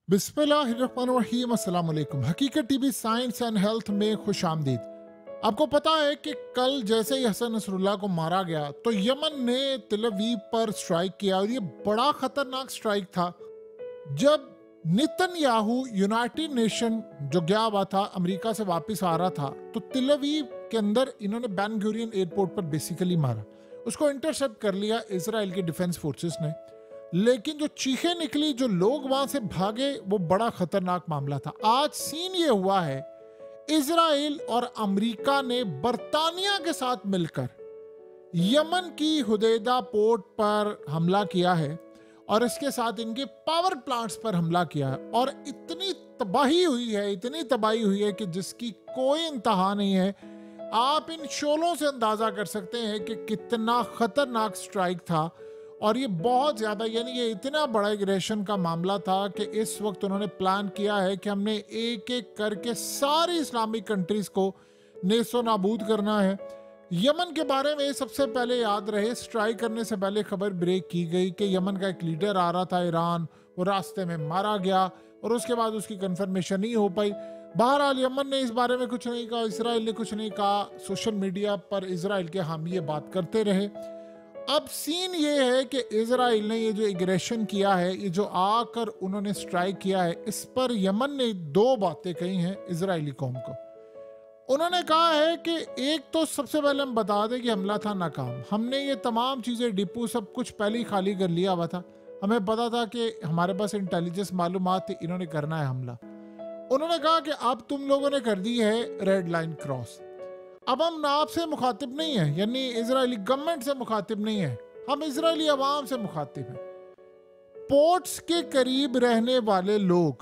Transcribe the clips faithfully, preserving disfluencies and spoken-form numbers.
बिस्मिल्लाहिर्रहमानिर्रहीम अस्सलाम वालेकुम। हकीकत टीवी साइंस एंड हेल्थ में खुश आमदीद। आपको पता है कि कल जैसे ही हसन नसरुल्लाह को मारा गया तो यमन ने तिल अवीव पर स्ट्राइक किया और ये बड़ा खतरनाक स्ट्राइक था। जब नेतन्याहू यूनाइटेड नेशन जो गया हुआ था अमेरिका से वापस आ रहा था तो तिल अवीव के अंदर इन्होंने बेन गुरियन एयरपोर्ट पर बेसिकली मारा, उसको इंटरसेप्ट कर लिया इजराइल की डिफेंस फोर्सेस ने। लेकिन जो चीखें निकली, जो लोग वहां से भागे, वो बड़ा खतरनाक मामला था। आज सीन ये हुआ है, इजराइल और अमेरिका ने बर्तानिया के साथ मिलकर यमन की हुदैदा पोर्ट पर हमला किया है और इसके साथ इनके पावर प्लांट्स पर हमला किया है और इतनी तबाही हुई है, इतनी तबाही हुई है कि जिसकी कोई इंतहा नहीं है। आप इन शोलों से अंदाजा कर सकते हैं कि कितना खतरनाक स्ट्राइक था और ये बहुत ज़्यादा, यानी ये इतना बड़ा एग्रेशन का मामला था कि इस वक्त उन्होंने प्लान किया है कि हमने एक एक करके सारी इस्लामिक कंट्रीज़ को नेस्तो नाबूद करना है। यमन के बारे में सबसे पहले याद रहे, स्ट्राइक करने से पहले खबर ब्रेक की गई कि यमन का एक लीडर आ रहा था ईरान, वो रास्ते में मारा गया और उसके बाद उसकी कंफर्मेशन नहीं हो पाई। बहरहाल यमन ने इस बारे में कुछ नहीं कहा, इसराइल ने कुछ नहीं कहा, सोशल मीडिया पर इसराइल के हामी ये बात करते रहे। अब सीन ये है कि इजराइल ने ये जो एग्रेशन किया है, ये जो आकर उन्होंने स्ट्राइक किया है, इस पर यमन ने दो बातें कही हैं इजरायली कौम को। उन्होंने कहा है कि एक तो सबसे पहले हम बता दें कि हमला था नाकाम, हमने ये तमाम चीज़ें, डिपो सब कुछ पहले ही खाली कर लिया हुआ था, हमें पता था कि हमारे पास इंटेलिजेंस मालूमात थी, इन्होंने करना है हमला। उन्होंने कहा कि अब तुम लोगों ने कर दी है रेड लाइन क्रॉस, अब हम ना आपसे मुखातिब नहीं है, यानी इजरायली गवर्नमेंट से मुखातिब नहीं है, हम इजरायली अवाम से मुखातिब हैं। पोर्ट्स के करीब रहने वाले लोग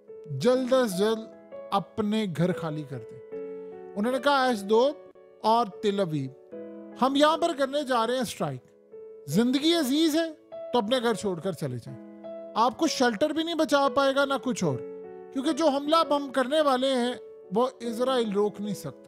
जल्द अज जल्द अपने घर खाली कर दें। उन्होंने कहा एशदोद और तिल अवीव, हम यहां पर करने जा रहे हैं स्ट्राइक। जिंदगी अजीज है तो अपने घर छोड़कर चले जाएं, आपको शेल्टर भी नहीं बचा पाएगा ना कुछ और, क्योंकि जो हमला अब हम करने वाले हैं वो इजराइल रोक नहीं सकता।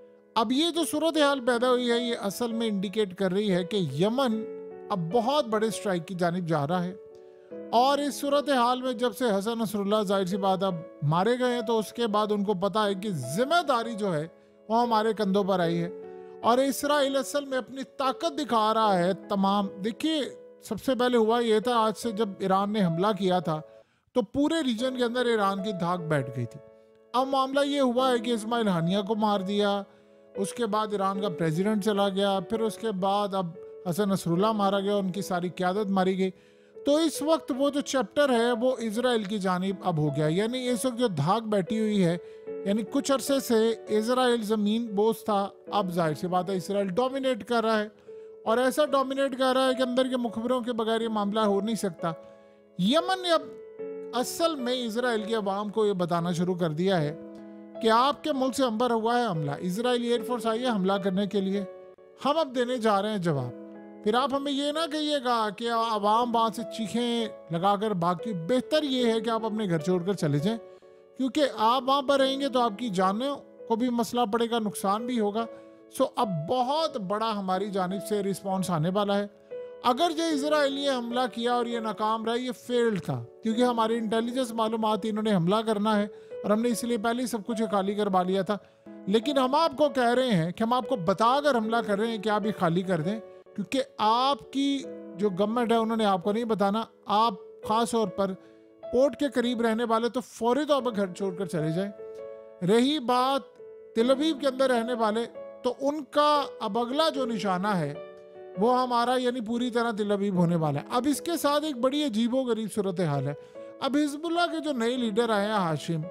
अब ये जो सूरत हाल पैदा हुई है, ये असल में इंडिकेट कर रही है कि यमन अब बहुत बड़े स्ट्राइक की जानिब जा रहा है। और इस सूरत हाल में जब से हसन नसरुल्लाह जाहिर सी बात अब मारे गए हैं तो उसके बाद उनको पता है कि जिम्मेदारी जो है वो हमारे कंधों पर आई है और इसराइल असल में अपनी ताकत दिखा रहा है तमाम। देखिए, सबसे पहले हुआ ये था, आज से जब ईरान ने हमला किया था तो पूरे रीजन के अंदर ईरान की धाक बैठ गई थी। अब मामला ये हुआ है कि इस्माइल हानिया को मार दिया, उसके बाद ईरान का प्रेसिडेंट चला गया, फिर उसके बाद अब हसन नसरुल्लाह मारा गया, उनकी सारी क़यादत मारी गई। तो इस वक्त वो जो चैप्टर है वो इजराइल की जानिब अब हो गया, यानी इस वक्त जो धाक बैठी हुई है, यानी कुछ अरसे से इजराइल ज़मीन बोझ था, अब जाहिर सी बात है इसराइल डोमिनेट कर रहा है और ऐसा डोमिनेट कर रहा है कि अंदर के मुखबरों के बगैर ये मामला हो नहीं सकता। यमन ने अब असल में इजराइल की अवाम को ये बताना शुरू कर दिया है कि आपके मुल्क से अंबर हुआ है हमला, इजराइल एयरफोर्स आई है हमला करने के लिए, हम अब देने जा रहे हैं जवाब। फिर आप हमें ये ना कहिएगा कि आवाम वहाँ से चीखें लगाकर बाकी, बेहतर ये है कि आप अपने घर छोड़कर चले जाएं, क्योंकि आप वहाँ पर रहेंगे तो आपकी जानों को भी मसला पड़ेगा, नुकसान भी होगा। सो अब बहुत बड़ा हमारी जानिब से रिस्पॉन्स आने वाला है। अगर जो इसराइल ये हमला किया और ये नाकाम रहा, ये फेल्ड था, क्योंकि हमारी इंटेलिजेंस मालूमात इन्होंने हमला करना है और हमने इसलिए पहले ही सब कुछ खाली करवा लिया था। लेकिन हम आपको कह रहे हैं कि हम आपको बताकर हमला कर रहे हैं कि आप ये खाली कर दें, क्योंकि आपकी जो गवर्नमेंट है उन्होंने आपको नहीं बताना। आप खास तौर पर पोर्ट के करीब रहने वाले तो फौरी तौर पर घर छोड़कर चले जाएं। रही बात तिल अवीव के अंदर रहने वाले, तो उनका अब अगला जो निशाना है वो हमारा यानी पूरी तरह तिल अवीव होने वाला है। अब इसके साथ एक बड़ी अजीबो गरीब सूरत हाल है। अब हिजबुल्लाह के जो नए लीडर आए हैं हाशिम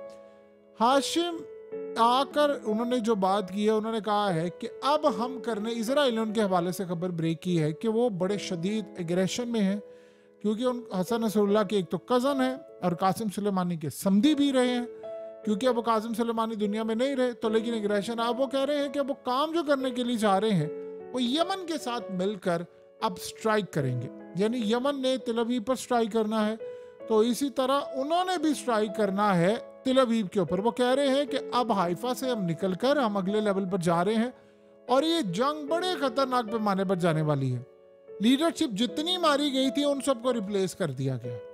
हाशिम आकर उन्होंने जो बात की है, उन्होंने कहा है कि अब हम करने, इजराइल ने उनके हवाले से खबर ब्रेक की है कि वो बड़े शदीद एग्रेशन में हैं, क्योंकि उन हसन नसरुल्लाह के एक तो कज़न है और कासिम सुलेमानी के समधी भी रहे हैं, क्योंकि अब वो कासिम सुलेमानी दुनिया में नहीं रहे। तो लेकिन एग्रेशन अब वो कह रहे हैं कि वो काम जो करने के लिए जा रहे हैं वो यमन के साथ मिलकर अब स्ट्राइक करेंगे, यानी यमन ने तिल अवीव पर स्ट्राइक करना है तो इसी तरह उन्होंने भी स्ट्राइक करना है तिल अवीव के ऊपर। वो कह रहे हैं कि अब हाइफा से हम निकलकर हम अगले लेवल पर जा रहे हैं और ये जंग बड़े खतरनाक पैमाने पर जाने वाली है। लीडरशिप जितनी मारी गई थी उन सबको रिप्लेस कर दिया गया।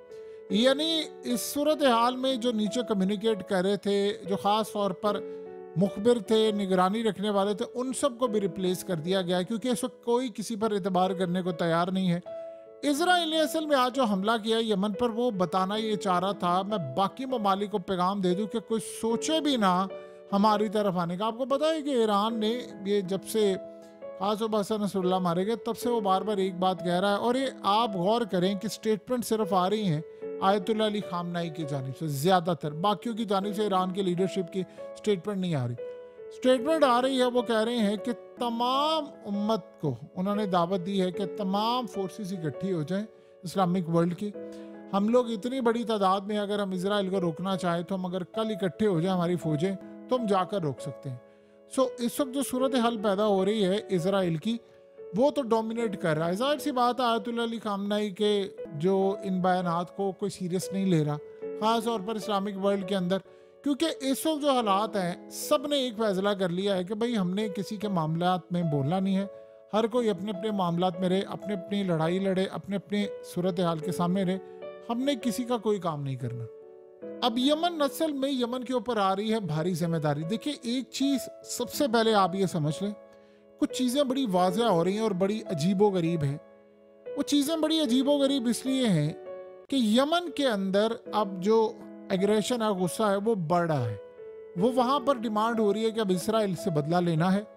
यानी इस सूरत हाल में जो नीचे कम्युनिकेट कर रहे थे, जो ख़ास तौर पर मुखबिर थे, निगरानी रखने वाले थे, उन सब को भी रिप्लेस कर दिया गया है, क्योंकि इस वक्त कोई किसी पर एतबार करने को तैयार नहीं है। इसराइल ने असल में आज जो हमला किया यमन पर, वो बताना ये चाह रहा था, मैं बाकी ममालिक को पैगाम दे दूं कि कोई सोचे भी ना हमारी तरफ आने का। आपको पता है कि ईरान ने ये जब से खास तौर पर हसन नसरुल्लाह मारे गए तब से वो बार बार एक बात कह रहा है, और ये आप गौर करें कि स्टेटमेंट सिर्फ आ रही हैं आयतुल्लाह अली खामनाई की जानिब से, ज़्यादातर बाकियों की जानिब से ईरान की लीडरशिप की स्टेटमेंट नहीं आ रही। स्टेटमेंट आ रही है, वो कह रहे हैं कि तमाम उम्मत को उन्होंने दावत दी है कि तमाम फोर्सेस इकट्ठी हो जाएं इस्लामिक वर्ल्ड की। हम लोग इतनी बड़ी तादाद में अगर हम इसराइल को रोकना चाहें तो हम अगर कल इकट्ठे हो जाएं हमारी फौजें, तो हम जाकर रोक सकते हैं। सो so, इस वक्त जो सूरत हाल पैदा हो रही है इसराइल की, वो तो डोमिनेट कर रहा है। जाहिर सी बात है आयतुल्लाह अली खामनाई के जो इन बयानात को कोई सीरियस नहीं ले रहा, ख़ास तौर पर इस्लामिक वर्ल्ड के अंदर, क्योंकि इस वक्त जो हालात हैं, सब ने एक फैसला कर लिया है कि भाई हमने किसी के मामलात में बोलना नहीं है। हर कोई अपने अपने मामलात में रहे, अपने अपनी लड़ाई लड़े, अपने अपने सूरत हाल के सामने रहे, हमने किसी का कोई काम नहीं करना। अब यमन नस्ल में यमन के ऊपर आ रही है भारी जिम्मेदारी। देखिए, एक चीज़ सबसे पहले आप ये समझ लें, कुछ चीज़ें बड़ी वाज़ह हो रही हैं और बड़ी अजीबो गरीब हैं। वो चीज़ें बड़ी अजीबो गरीब इसलिए हैं कि यमन के अंदर अब जो एग्रेशन है, गुस्सा है, वो बढ़ रहा है। वो वहाँ पर डिमांड हो रही है कि अब इसराइल से बदला लेना है।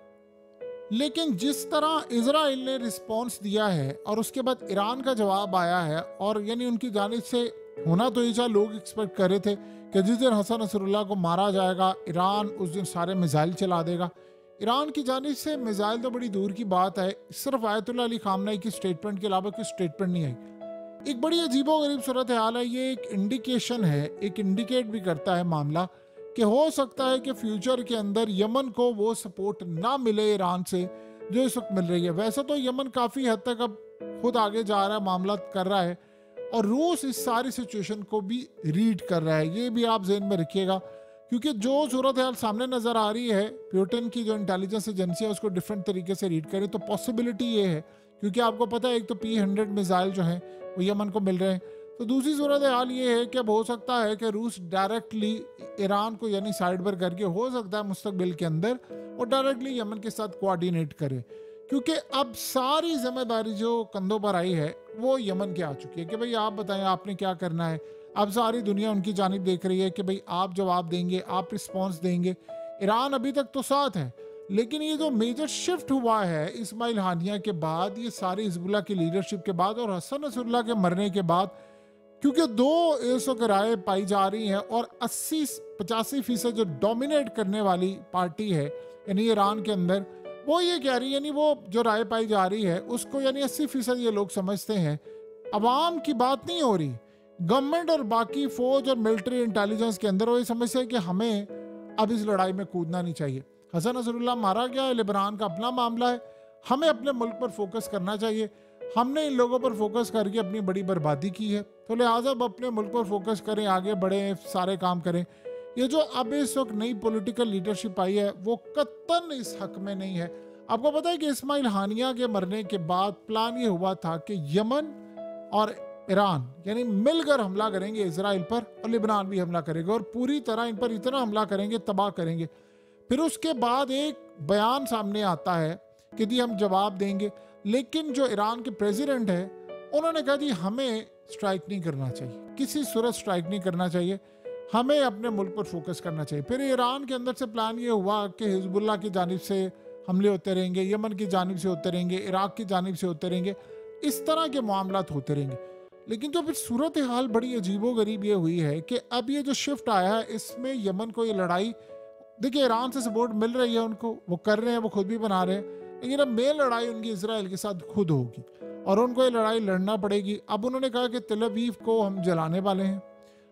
लेकिन जिस तरह इसराइल ने रिस्पॉन्स दिया है और उसके बाद ईरान का जवाब आया है, और यानी उनकी जानिब से होना तो ये, लोग एक्सपेक्ट कर रहे थे कि जिस दिन हसन नसरुल्लाह को मारा जाएगा ईरान उस दिन सारे मिसाइल चला देगा। ईरान की जानिब से मिसाइल तो बड़ी दूर की बात है, सिर्फ आयतुल्लाह अली खामनाई की स्टेटमेंट के अलावा कोई स्टेटमेंट नहीं आई। एक बड़ी अजीबो गरीब सूरत हाल है। ये एक इंडिकेशन है, एक इंडिकेट भी करता है मामला कि हो सकता है कि फ्यूचर के अंदर यमन को वो सपोर्ट ना मिले ईरान से जो इस वक्त मिल रही है। वैसे तो यमन काफ़ी हद तक अब खुद आगे जा रहा है, मामला कर रहा है, और रूस इस सारी सिचुएशन को भी रीड कर रहा है। ये भी आप जहन में रखिएगा, क्योंकि जो सूरत हाल सामने नज़र आ रही है, प्यूटन की जो इंटेलिजेंस एजेंसी है उसको डिफरेंट तरीके से रीड करे, तो पॉसिबिलिटी ये है, क्योंकि आपको पता है एक तो पी हंड्रेड मिसाइल जो हैं वो यमन को मिल रहे हैं, तो दूसरी सूरत हाल ये है कि अब हो सकता है कि रूस डायरेक्टली ईरान को यानी साइड पर करके, हो सकता है मुस्तकबिल के अंदर और डायरेक्टली यमन के साथ कोऑर्डिनेट करे, क्योंकि अब सारी जिम्मेदारी जो कंधों पर आई है वो यमन की आ चुकी है कि भाई आप बताएं आपने क्या करना है। अब सारी दुनिया उनकी जानिब देख रही है कि भाई आप जवाब देंगे, आप रिस्पॉन्स देंगे। ईरान अभी तक तो साथ है, लेकिन ये जो मेजर शिफ्ट हुआ है इस्माइल हानिया के बाद, ये सारी हिजबुल्लाह की लीडरशिप के बाद और हसन नसरुल्लाह के मरने के बाद, क्योंकि दो इस वक्त राय पाई जा रही हैं और अस्सी पचासी फीसद जो डोमिनेट करने वाली पार्टी है यानी ईरान के अंदर, वो ये कह रही है, यानी वो जो राय पाई जा रही है उसको यानी अस्सी फीसद ये लोग समझते हैं, अवाम की बात नहीं हो रही, गवर्नमेंट और बाकी फौज और मिलिट्री इंटेलिजेंस के अंदर वो ये समझते हैं कि हमें अब इस लड़ाई में कूदना नहीं चाहिए। हसन नसरुल्लाह मारा गया है, लेबनान का अपना मामला है, हमें अपने मुल्क पर फोकस करना चाहिए। हमने इन लोगों पर फोकस करके अपनी बड़ी बर्बादी की है, तो लिहाजा अब अपने मुल्क पर फोकस करें, आगे बढ़ें, सारे काम करें। ये जो अब इस वक्त नई पॉलिटिकल लीडरशिप आई है वो कतन इस हक में नहीं है। आपको पता है कि इस्माइल हानिया के मरने के बाद प्लान ये हुआ था कि यमन और ईरान यानी मिलकर हमला करेंगे इसराइल पर, और लेबनान भी हमला करेगा और पूरी तरह इन पर इतना हमला करेंगे, तबाह करेंगे। फिर उसके बाद एक बयान सामने आता है कि जी हम जवाब देंगे, लेकिन जो ईरान के प्रेसिडेंट है उन्होंने कहा जी हमें स्ट्राइक नहीं करना चाहिए, किसी सूरत स्ट्राइक नहीं करना चाहिए, हमें अपने मुल्क पर फोकस करना चाहिए। फिर ईरान के अंदर से प्लान ये हुआ कि हिजबुल्लाह की जानिब से हमले होते रहेंगे, यमन की जानिब से होते रहेंगे, इराक की जानिब से होते रहेंगे, इस तरह के मामलात होते रहेंगे। लेकिन जो फिर सूरत हाल बड़ी अजीबो गरीब ये हुई है कि अब ये जो शिफ्ट आया है इसमें यमन को ये लड़ाई, देखिए ईरान से सपोर्ट मिल रही है उनको, वो कर रहे हैं, वो खुद भी बना रहे हैं, लेकिन अब मेन लड़ाई उनकी इसराइल के साथ खुद होगी और उनको ये लड़ाई लड़ना पड़ेगी। अब उन्होंने कहा कि तेल अवीव को हम जलाने वाले हैं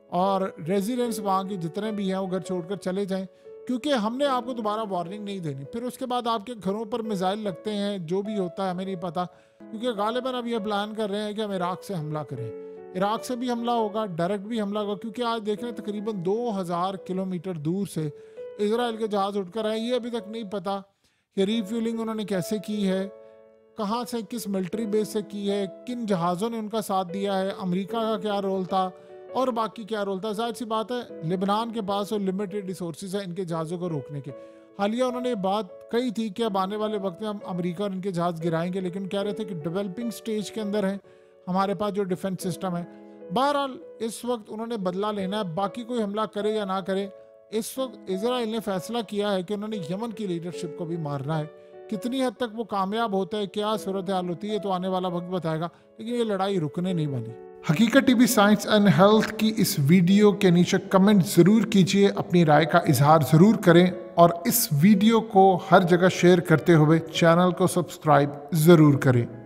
और रेजिडेंट्स वहाँ के जितने भी हैं वो घर छोड़कर चले जाएं, क्योंकि हमने आपको दोबारा वार्निंग नहीं देनी। फिर उसके बाद आपके घरों पर मिसाइल लगते हैं, जो भी होता है हमें नहीं पता, क्योंकि गालिबन अब ये प्लान कर रहे हैं कि हम इराक से हमला करें। इराक से भी हमला होगा, डायरेक्ट भी हमला होगा, क्योंकि आज देख रहे हैं तकरीबन दो हज़ार किलोमीटर दूर से इसराइल के जहाज उठकर आए। ये अभी तक नहीं पता कि रीफ्यूलिंग उन्होंने कैसे की है, कहाँ से, किस मिलिट्री बेस से की है, किन जहाज़ों ने उनका साथ दिया है, अमेरिका का क्या रोल था, और बाकी क्या रोल था? जाहिर सी बात है लेबनान के पास और लिमिटेड रिसोर्सेज है इनके जहाज़ों को रोकने के। हालिया उन्होंने ये बात कही थी कि अब आने वाले वक्त में हम अमेरिका और इनके जहाज़ गिराएंगे, लेकिन कह रहे थे कि डेवलपिंग स्टेज के अंदर है हमारे पास जो डिफेंस सिस्टम है। बहरहाल इस वक्त उन्होंने बदला लेना है, बाकी कोई हमला करे या ना करे। इस वक्त इजराइल ने फैसला किया है कि उन्होंने यमन की लीडरशिप को भी मारना है। कितनी हद तक वो कामयाब होता है, क्या सूरत हाल होती है, तो आने वाला वक्त बताएगा, लेकिन ये लड़ाई रुकने नहीं वाली। हकीकत टीवी साइंस एंड हेल्थ की इस वीडियो के नीचे कमेंट ज़रूर कीजिए, अपनी राय का इजहार ज़रूर करें और इस वीडियो को हर जगह शेयर करते हुए चैनल को सब्सक्राइब ज़रूर करें।